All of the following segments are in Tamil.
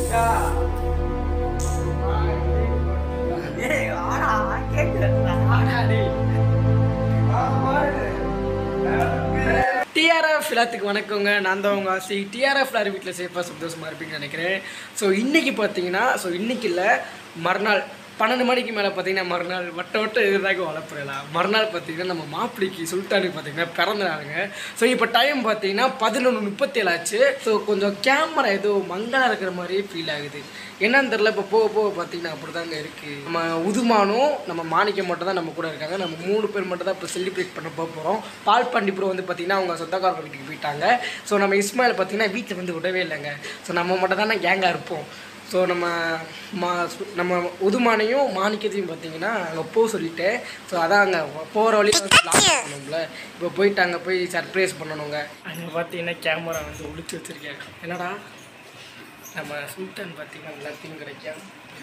TRF எல்லாத்துக்கு வணக்கங்க. நான் தான் உங்கள் ஆசை. TRF எல்லாரும் வீட்டில் சேஃபாக சந்தோஷமாக இருப்பீங்கன்னு நினைக்கிறேன். ஸோ இன்றைக்கி பார்த்தீங்கன்னா இன்றைக்கி இல்லை, மறுநாள் 12 மணிக்கு மேலே பார்த்தீங்கன்னா மறுநாள் வட்ட இதுதாங்க வளர்ப்புறலாம். மறுநாள் பார்த்தீங்கன்னா நம்ம மாப்பிளைக்கு சுல்தானுக்கு பார்த்தீங்கன்னா பிறந்த நாளுங்க. ஸோ இப்போ டைம் பார்த்தீங்கன்னா 11:37 ஆச்சு. ஸோ கொஞ்சம் கேமரா ஏதோ மங்கலாக இருக்கிற மாதிரியே ஃபீல் ஆகுது. என்னன்னு தெரில. இப்போ போக போக பார்த்தீங்கன்னா அப்படி தாங்க இருக்குது. நம்ம உதுமானும் நம்ம மாணிக்கம் மட்டும் தான் நம்ம கூட இருக்காங்க. நம்ம 3 பேர் மட்டும் தான் இப்போ செலிப்ரேட் பண்ண போகிறோம். பால் பண்டிப்புறம் வந்து பார்த்திங்கன்னா அவங்க சொந்தக்காரங்க வீட்டுக்கு போயிட்டாங்க. ஸோ நம்ம இஸ்மாயில் பார்த்திங்கன்னா வீட்டில் வந்து விடவே இல்லைங்க. ஸோ நம்ம மட்டும் தானே கேங்காக இருப்போம். ஸோ நம்ம உதுமானையும் மாணிக்கத்தையும் பார்த்திங்கன்னா அங்கே போக சொல்லிட்டேன். ஸோ அதான் அங்கே போகிற வழியில் வந்து பிளான் பண்ணணும்ல. இப்போ போயிட்டு அங்கே போய் சர்ப்ரைஸ் பண்ணணுங்க. அங்கே பார்த்தீங்கன்னா கேமரா வந்து ஒழிச்சு வச்சுருக்கேன். என்னடா நம்ம சுல்தான் பார்த்திங்கன்னா எல்லாத்தையும் கிடைக்கும்.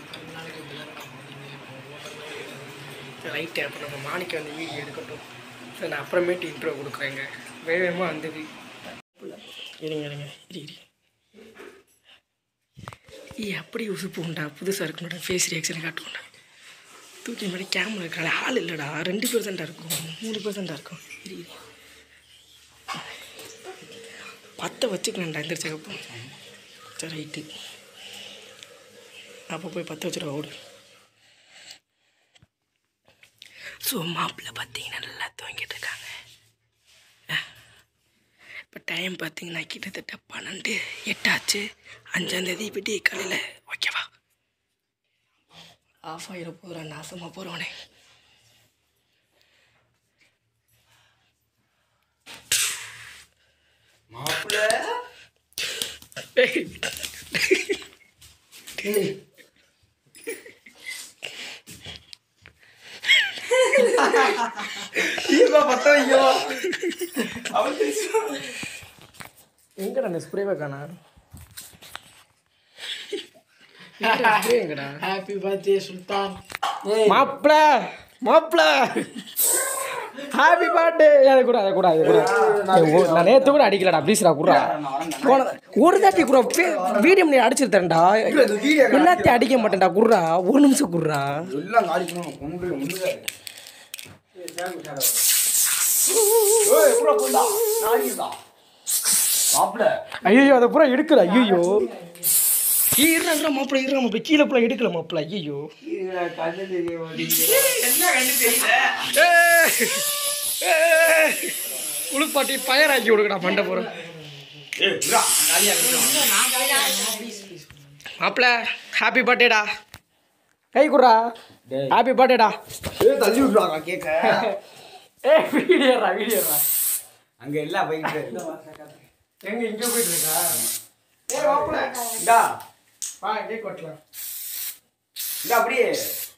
ரைட்டு. அப்போ நம்ம மாணிக்க வந்து வீடியோ எடுக்கட்டும். ஸோ நான் அப்புறமேட்டு இன்ட்ரோ கொடுக்குறேங்க. வேகமாக வந்தது. இருங்க அப்படி உசுப்பு உண்டா, புதுசாக இருக்கணும்டா. ஃபேஸ் ரியாக்ஷனை காட்டுவோம்டா. தூக்கி மாதிரி கேமரா இருக்கிற ஆள் இல்லைடா. 2% இருக்கும், 3% இருக்கும். பற்ற வச்சுக்கலாம்டா எந்திரிச்சக்கப்போ. சரி ரைட்டு. அப்போ போய் 10 வச்சுருவா ஓடு. ஸோ மாப்பிள்ளை பார்த்தீங்கன்னா நல்லா தூங்கிட்டு இருக்காங்க. இப்போ டைம் பார்த்தீங்கன்னா கிட்டத்தட்ட 12:08 ஆச்சு. 5ஆம் தேதி விடிய காலையில். ஓகேவா? ஆஃப் ஆகிட போகிறா, நாசமாக போகிறவனே. எங்கடா அந்த ஸ்ப்ரேவை காணா? எங்கடா? Happy birthday Sultan. மாப்ள ஹாப்பி பர்த்டே. அதை கூட நான் நேற்று கூட அடிக்கலடா. ப்ளீஸ்டா குடுறா. ஒரு தாட்டி குடுறா. வீடியோ நீ அடிச்சிருத்தேன்டா. எல்லாத்தையும் அடிக்க மாட்டேன்டா. குடுறா, ஒரு நிமிஷம் குடுறா. ஐயோ அதை பூரா எடுக்கல. ஐயோ இருங்க மாப்பிள்ள கீழே பூரா எடுக்கல மாப்பிள்ள. ஐயோ உளுப்பாட்டி பயராக்கி கொடுக்கடா பண்ட போறோம். மாப்பிள்ள ஹாப்பி பர்த்டேடா. கை குடுறா. ஹாப்பி பர்த்டேடா. தள்ளி விட்டுருவாங்க கேட்க. வீடியோடா அங்க எல்லாம் போயிட்டு எங்க இங்க போயிட்டு இருக்கா? இந்தா வா கேக் வெட்டலாம். இந்த அப்படியே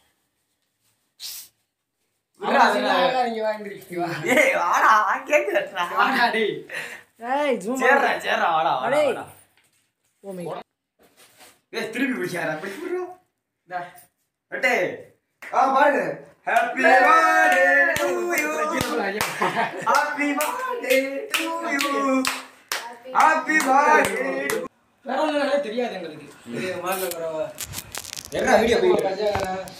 நீங்க வாங்கிருக்கீங்க. ஏய் வாடா கேக் வெட்டறா. வாடா டேய். ஏய் ஜூம் சேரா வாடா டேய். Oh my god. ஏய் திருப்பி பிடிச்சாரா பிடிச்சுறா. டா வெட்டே. பாருங்க. Happy birthday to you. Happy birthday to you. Happy birthday. வேற ஒண்ணுமே தெரியாது எங்களுக்கு. இது மார்ல வரவா. என்ன வீடியோ போயிட்டு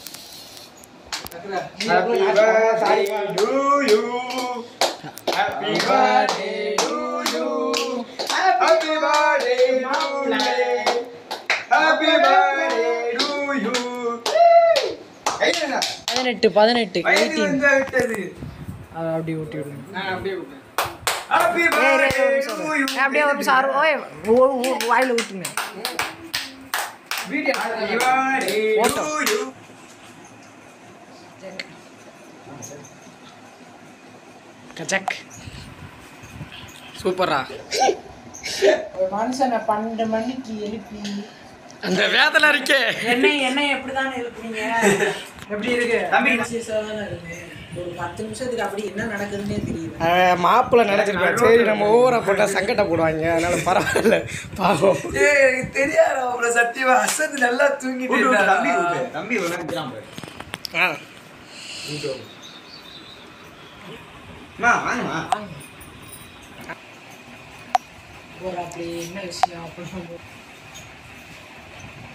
Happy birthday to you. Happy birthday to you. Happy birthday Mapla. Happy birthday to you. 18 18 எங்க விட்டது? அப்படியே ஊட்டி விடுங்க. நான் அப்படியே விடுறேன். Happy birthday to you. அப்படியே ஒரு சார் வாயில ஊத்துங்க. Video Happy birthday to you. கச்சக் சூப்பரா. ஒரு மனுஷனை 12 மணிக்கு எழுப்பி அந்த வேதனை இருக்கே. என்ன எப்படிதான் எழுப்புனீங்க? எப்படி இருக்கு? ஒரு 10 நிமிஷத்துக்கு அப்படி என்ன நடக்குதுன்னே தெரியல. மாப்பிள்ள நினைச்சிருப்பேன். சரி நம்ம ஓவரா போட்டா சங்கட்ட போடுவாங்க, அதனால பரவாயில்ல பாவம். எனக்கு தெரியாது அவங்கள சத்தியமா. அசத்து நல்லா தூங்கிட்டு தம்பி விளையாடுறான் பாரு. வாங்கம்மா. ஒரு அப்படி என்ன விஷயம் அப்படின்னு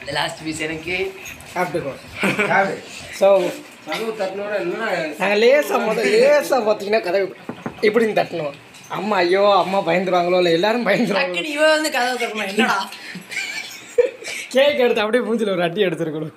லாஸ்ட் பீஸ் எனக்கு சாப்பிட்டுக்கோ. ஸோ நாங்கள் லேசாக பார்த்தீங்கன்னா கதை இப்படின்னு தட்டணும். அம்மா ஐயோ அம்மா பயந்துருவாங்களோ இல்லை எல்லாரும் பயந்துருவாங்க. இவன் வந்து கதை தரணும் என்னடா கேக் எடுத்து அப்படியே மூஞ்சில் ஒரு அடி எடுத்துருக்கணும்.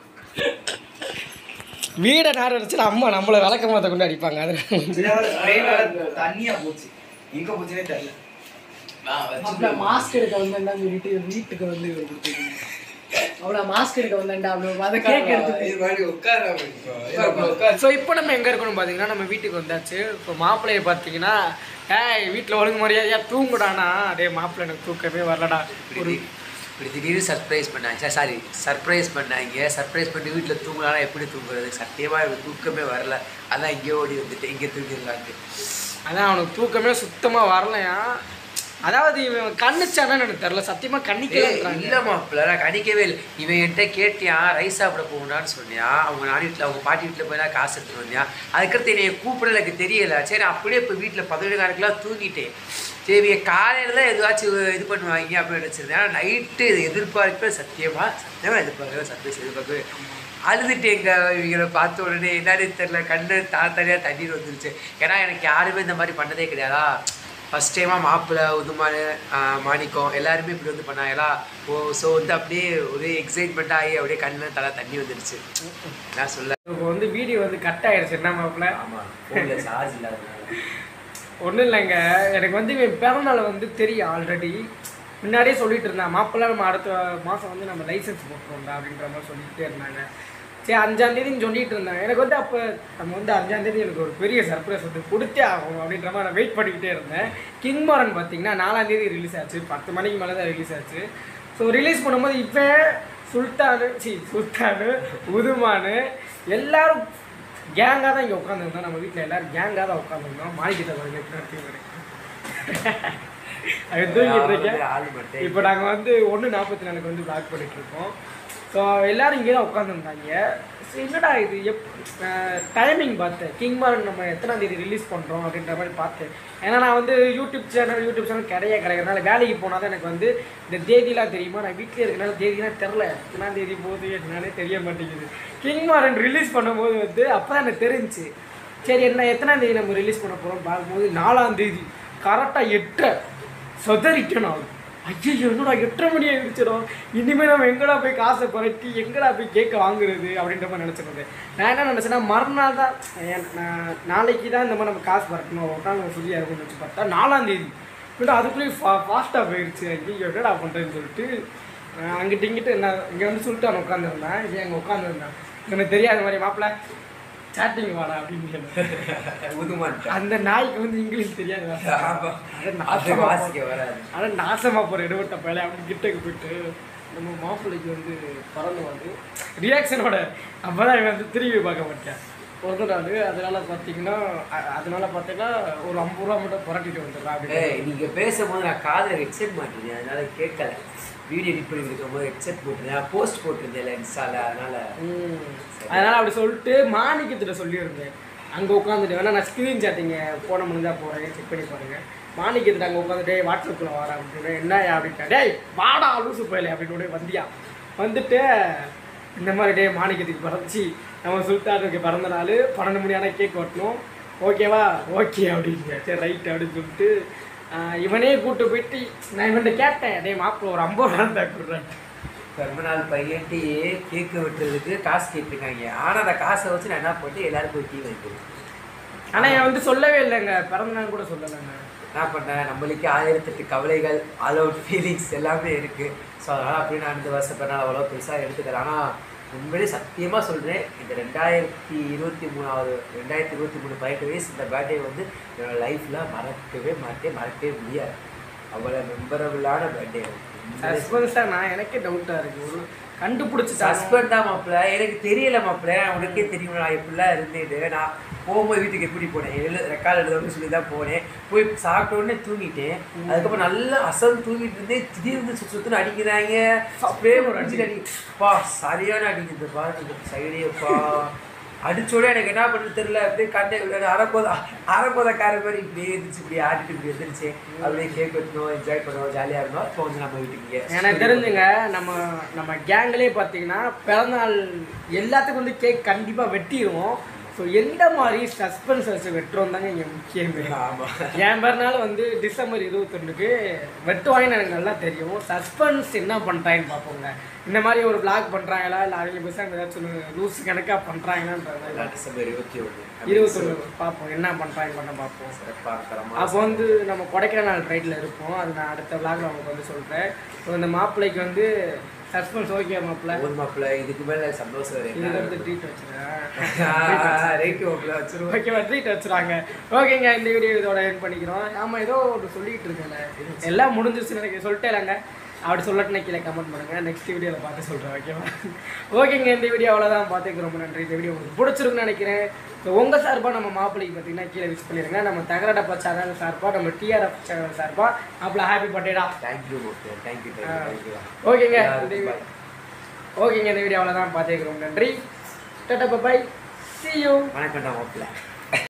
வீடை நேரம் அடிச்சுட்டு அம்மா நம்மளை விளக்கமாத்த கொண்டு அடிப்பாங்க. அது தண்ணியா போச்சு, எங்க போச்சுனே தெரியல. மாஸ்க் எடுக்க வந்தேன்டா சொல்லிட்டு வீட்டுக்கு வந்து அவ்வளோ மாஸ்க் எடுக்க வந்தேன்டா அவ்வளோ அதை கேக் எடுத்து உட்கார. ஸோ இப்போ நம்ம எங்கே இருக்கணும் பார்த்தீங்கன்னா நம்ம வீட்டுக்கு வந்தாச்சு. இப்போ மாப்பிள்ளையை பார்த்தீங்கன்னா வீட்டில் ஒழுங்கு மரியாதையாக தூங்குடானா. அதே மாப்பிள்ளை எனக்கு தூக்கமே வரலடா. ஒரு இப்படி திடீர்னு சர்ப்ரைஸ் பண்ணாங்க. சர்ப்ரைஸ் பண்ணி வீட்டில் தூங்கலாம். எப்படி தூங்குறது? சத்தியமாக எனக்கு தூக்கமே வரல. அதான் இங்கே ஓடி வந்துட்டு இங்கே தூங்கிடலான்ட்டு. அதான் அவனுக்கு தூக்கமே சுத்தமாக வரலையா. அதாவது இவன் கண்ணிச்சானு எனக்கு தெரில. சத்தியமாக கண்ணிக்கவே இல்லை மாப்பிள்ள, நான் கணிக்கவே இல்லை. இவன் என்கிட்ட கேட்டியான் ரைஸ் சாப்பிட போகணுன்னு சொன்னியா. அவங்க நாடி வீட்டில் அவங்க பாட்டி வீட்டில் போய் நான் காசு எடுத்துட்டு வந்தியா. அதுக்கடுத்து என்னை கூப்பிட எனக்கு தெரியலை. சரி அப்படியே இப்போ வீட்டில் 11 கணக்கெலாம் தூங்கிட்டேன். சரி காலையில் தான் எதுவாச்சும் இது பண்ணுவாங்க அப்படின்னு நினச்சிருந்தேன். ஆனால் நைட்டு எதிர்பார்ப்பேன். சத்தியமாக எதிர்பார்க்கவே எதிர்பார்க்கவே அழுதுட்டு இவங்களை பார்த்த உடனே என்னன்னு தெரில. கண்ணு தனியாக தண்ணீர் வந்துருச்சு. ஏன்னா எனக்கு யாருமே இந்த மாதிரி பண்ணதே கிடையாதா. ஃபஸ்ட் டைமாக மாப்பிள்ளை உதுமானு மாணிக்கம் எல்லாருமே இப்படி வந்து பண்ணாங்களா. ஸோ வந்து அப்படியே ஒரு எக்ஸைட்மெண்ட் ஆகி அப்படியே கண்ணில் தண்ணி வந்துடுச்சு. நான் சொல்ல இப்போ வந்து வீடியோ வந்து கட் ஆகிடுச்சு. என்ன மாப்பிள்ள? ஆமாம், ஃபோனில் சார்ஜ் இல்லாதனால. ஒன்றும் இல்லைங்க, எனக்கு வந்து இவன் பிறந்தநாள் வந்து தெரியும் ஆல்ரெடி. முன்னாடியே சொல்லிட்டு இருந்தான். மாப்பிள்ளை நம்ம அடுத்த மாதம் வந்து நம்ம லைசன்ஸ் போட்டுருவோம்டா அப்படின்ற மாதிரி சொல்லிகிட்டே இருந்தாங்க. சரி 5ஆம் தேதின்னு சொல்லிட்டு இருந்தாங்க. எனக்கு வந்து அப்போ நம்ம வந்து 5ஆம் தேதி எனக்கு ஒரு பெரிய சர்ப்ரைஸ் வந்து கொடுத்தே ஆகும் அப்படின்ற மாதிரி நான் வெயிட் பண்ணிக்கிட்டே இருந்தேன். கிங்மாரன் பார்த்தீங்கன்னா 4ஆம் தேதி ரிலீஸ் ஆச்சு. 10 மணிக்கு மேலே தான் ரிலீஸ் ஆச்சு. ஸோ ரிலீஸ் பண்ணும்போது இப்போ சுல்தானு உதுமானு எல்லோரும் கேங்காக தான் இங்கே உட்காந்துருந்தோம். நம்ம வீட்டில் எல்லோரும் கேங்காக தான் உட்காந்துருந்தோம். மாணிக்கிட்ட அது தூங்கிட்டு இருக்கேன். இப்போ நாங்கள் வந்து 1:44 வந்து பிளாக் பண்ணிகிட்ருக்கோம். ஸோ எல்லோரும் இங்கே தான் உட்காந்துருந்தாங்க. ஸோ என்னடா இது டைமிங் பார்த்தேன். கிங்மாரன் நம்ம எத்தனாம் தேதி ரிலீஸ் பண்ணுறோம் அப்படின்ற மாதிரி பார்த்தேன். ஏன்னா நான் வந்து யூடியூப் சேனல் கிடைக்கிறதுனால வேலைக்கு போனால் தான் எனக்கு வந்து இந்த தேதியெலாம் தெரியுமா. நான் வீட்டிலே இருக்கிறனால தேதியெலாம் தெரில. எத்தனாம் தேதி போகுது என்னாலே தெரிய மாட்டேங்குது. கிங்மாரன் ரிலீஸ் பண்ணும்போது வந்து அப்போ தான் எனக்கு தெரிஞ்சிச்சு. சரி எத்தனாம் தேதி நம்ம ரிலீஸ் பண்ண போகிறோம் பார்க்கும்போது 4ஆம் தேதி கரெக்டாக 8 சொதறிட்டேன் நான். ஐயோ என்னடா 8:30 மணி ஆகிடுச்சிடும். இனிமேல் நம்ம எங்கடா போய் காசை புரட்டி எங்கடா போய் கேட்க வாங்குறது அப்படின்ற மாதிரி நினச்சிருந்தேன். நான் என்ன நினச்சேன்னா மறுநாள் தான் நாளைக்கு தான் இந்த மாதிரி நம்ம காசு புரட்டணும் ஒரு நாள் நம்ம ஃப்ரீயாக இருக்கும்னு வச்சு பார்த்தா 4ஆம் தேதி இப்படி அதுக்குள்ளேயும் ஃபாஸ்ட்டாக போயிடுச்சு. ஐயோ என்னடா பண்ணுறேன்னு சொல்லிட்டு அங்கிட்ட இங்கிட்ட இங்கே வந்து சொல்லிட்டு உட்காந்துருந்தேன். இது அங்கே உட்காந்துருந்தேன். எனக்கு தெரியாத மாதிரி மாப்பிள்ள சாட்டிங் வாடா அப்படின்னு. அந்த நாய்க்கு வந்து இங்கிலீஷ் தெரியாது. ஆனால் நாசமாக போகிற இடவட்ட பயில அப்படி கிட்டக்கு போயிட்டு நம்ம மாப்பிள்ளைக்கு வந்து பறந்து வந்து ரியாக்ஷனோட அப்போ தான் இவன் வந்து திரும்பி பார்க்க மாட்டேன் பிறந்த நாள். அதனால் பார்த்தீங்கன்னா ஒரு 50 ரூபா மட்டும் புரட்டிட்டு வந்துடுறா அப்படின்னு. நீங்கள் பேசும்போது நான் காதில் ஹெட்செட் மாட்டேன், அதனால் கேட்கல. வீடியோ எடிட் பண்ணி இருக்கும்போது ஹெட்செட் போட்டிருந்தேன், போஸ்ட் போட்டிருந்தேன் இன்ஸ்டாவில். அதனால் அப்படி சொல்லிட்டு மாணிக்கத்திட்ட சொல்லியிருந்தேன். அங்கே உட்காந்துட்டு வேணா நான் ஸ்க்ரீன் சாட்டிங்க போன முடிஞ்சால் போகிறேன் செக் பண்ணி பாருங்கள். மாணிக்கத்திட்ட அங்கே உட்காந்துட்டே வாட்ஸ்அப்பில் வரேன் அப்படின்னு. என்னயா அப்படின்ட்டா. டேய் வாடா லூசு போயில அப்படின்னு வந்தியா வந்துட்டு இந்த மாதிரி டே மாணிக்கத்துக்கு பிறந்துச்சு நம்ம சுல்தானுக்கு பிறந்த நாள் 12 மணி ஆனால் கேக் வெட்டணும் ஓகேவா. ஓகே அப்படிங்க. சரி ரைட் அப்படின்னு சொல்லிட்டு இவனே கூப்பிட்டு போயிட்டு நான் இவன்கிட்ட கேட்டேன். அதே மாப்பிள்ள ஒரு 50 ரூபா தான் கொடுறேன். பிறந்த நாள் பையன்ட்டு கேக்கு வெட்டுறதுக்கு காசு கேட்டிருக்காங்க. ஆனால் அந்த காசை வச்சு நான் என்ன போட்டு எல்லாரும் போய் டீ வைக்கிறேன். ஆனால் என் வந்து சொல்லவே இல்லைங்க, பிறந்த நாள் கூட சொல்லலைங்க. என்ன பண்ணேன், நம்மளுக்கு 1008 கவலைகள் ஆல் அவுட் ஃபீலிங்ஸ் எல்லாமே இருக்குது. ஸோ அதனால் அப்படி நான் இந்த வருஷம் பிறநாள் அவ்வளோ பெருசாக எடுத்துக்கிறேன். ஆனால் உண்மையிலே சத்தியமாக சொல்கிறேன், இந்த 2023 18 வயசு இந்த பர்த்டே வந்து என்னோடய லைஃப்பில் மறக்கவே முடியாது. அவ்வளோ மெம்பரபுளான பர்த்டே. சஸ்பென்ஸாக நான் எனக்கே டவுட்டாக இருக்குது. ஒரு கண்டுபிடிச்சி சஸ்பெண்ட் தான் மாப்பிள்ள. எனக்கு தெரியல மாப்பிள்ள, உனக்கே தெரியும் நான் எப்படிலாம் இருந்துட்டு. நான் போகும்போது வீட்டுக்கு எப்படி போனேன், ரெக்கார்டு எழுதணும்னு சொல்லி தான் போனேன். போய் சாப்பிட்ட உடனே தூங்கிட்டேன். அதுக்கப்புறம் நல்லா அசல் தூங்கிட்டு இருந்தேன். திடீர்னு சுற்றுன்னு அடிக்கிறாங்க. ஸ்ப்ரே ஒரு அடிச்சுட்டு அடிப்பா சரியான அடிக்குதுப்பா சைடேப்பா. அடிச்சோட எனக்கு என்ன பண்ணுறது தெரியல, அப்படியே கண்டே அரைப்போதக்கார மாதிரி இப்படியே இருந்துச்சு, இப்படியே ஆடிட்டு இப்படி இருந்துச்சு. அப்படியே கேக் வெட்டணும், என்ஜாய் பண்ணுவோம், ஜாலியாக இருந்தோம். இப்போ வந்து நம்ம வீட்டுக்கு எனக்கு தெரிஞ்சுங்க, நம்ம கேங்லேயே பார்த்தீங்கன்னா பிறந்தநாள் எல்லாத்துக்கும் வந்து கேக் கண்டிப்பாக வெட்டிடுவோம். ஸோ எந்த மாதிரி சஸ்பென்சஸ் வெட்டுறோம் தாங்க இங்கே முக்கியமே. என் பிறநாள் வந்து டிசம்பர் 21க்கு வெட்டுவாங்கன்னு எனக்கு நல்லா தெரியும். சஸ்பென்ஸ் என்ன பண்ணுறாங்கன்னு பார்ப்போங்க. இந்த மாதிரி ஒரு vlog பண்ணுறாங்களா இல்லை அவங்க பேசாமல் ஏதாச்சும் லூஸ் கணக்காக பண்ணுறாங்களான்றது டிசம்பர் 21 பார்ப்போம், என்ன பண்ணுறாங்க பண்ண பார்ப்போம். சிறப்பாக அப்போ வந்து நம்ம கொடைக்கானல் ரைட்டில் இருப்போம். அது நான் அடுத்த vlogல உங்களுக்கு வந்து சொல்கிறேன். ஸோ இந்த மாப்பிள்ளைக்கு வந்து சஸ்பென்ஸ் ஓகே மாப்பிள்ளை, மாப்பிள்ளை இதுக்கு மேலே சந்தோஷம் இது வந்து ட்ரீட் வச்சுருக்கேன். ரைட்டு மாப்பிள்ளை வச்சிருவோம். ஓகேவா, ட்ரீட் வச்சுருவாங்க. ஓகேங்க, இந்த வீடியோ இதோட எண்ட் பண்ணிக்கிறோம். ஆமாம், ஏதோ ஒரு சொல்லிகிட்டு இருக்கேன், எல்லாம் முடிஞ்சிருச்சுன்னு எனக்கு சொல்லிட்டேலாங்க. அப்படி சொல்லட்டுனா கீழே கமெண்ட் பண்ணுங்கள், நெக்ஸ்ட் வீடியோவில் பார்த்து சொல்கிறேன். ஓகேவா, ஓகேங்க, இந்த வீடியோ அவ்வளோதான். பார்த்துக்கு ரொம்ப நன்றி. இந்த வீடியோ உங்களுக்கு பிடிச்சிருக்குன்னு நினைக்கிறேன். ஸோ உங்கள் சார்பாக நம்ம மாப்பிள்ளைக்கு பார்த்தீங்கன்னா கீழே விஷ் பண்ணிடுங்க. நம்ம தகரடப்பா சேனல் சார்பாக, நம்ம TRF சேனல் சார்பாக அப்பல ஹாப்பி பர்த்டேடா. Thank you thank you. ஓகேங்க, இந்த வீடியோ அவ்வளோதான். பார்த்துக்கு ரொம்ப நன்றி. Tata, bye, see you. வணக்கம்டா மாப்பிள்ளை.